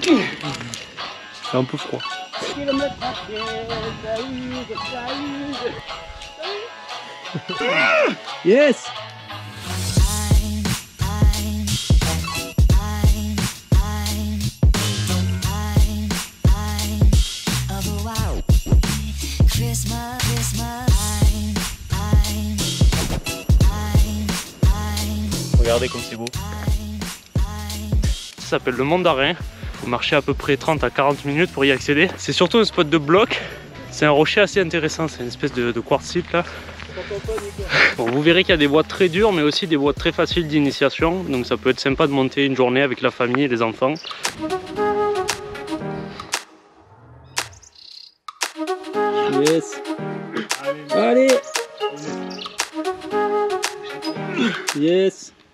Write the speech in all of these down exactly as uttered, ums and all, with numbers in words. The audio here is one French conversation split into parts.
C'est un peu froid. Yes. Regardez comme c'est beau. Ça s'appelle le Mandarin. Il faut marcher à peu près trente à quarante minutes pour y accéder. C'est surtout un spot de bloc. C'est un rocher assez intéressant, c'est une espèce de, de quartzite là. Bon, vous verrez qu'il y a des voies très dures mais aussi des voies très faciles d'initiation. Donc ça peut être sympa de monter une journée avec la famille et les enfants. Yes. Allez. Yes.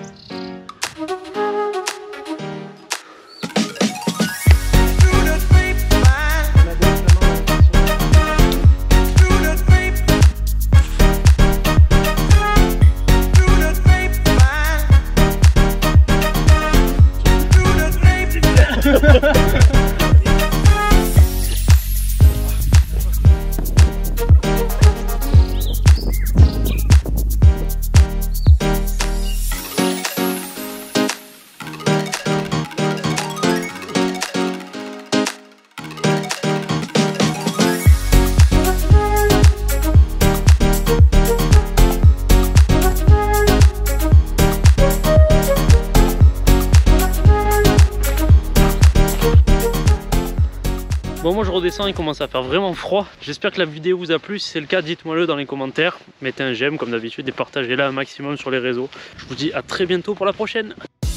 Bon, moi je redescends, il commence à faire vraiment froid. J'espère que la vidéo vous a plu. Si c'est le cas, dites-moi le dans les commentaires. Mettez un j'aime comme d'habitude et partagez-la un maximum sur les réseaux. Je vous dis à très bientôt pour la prochaine.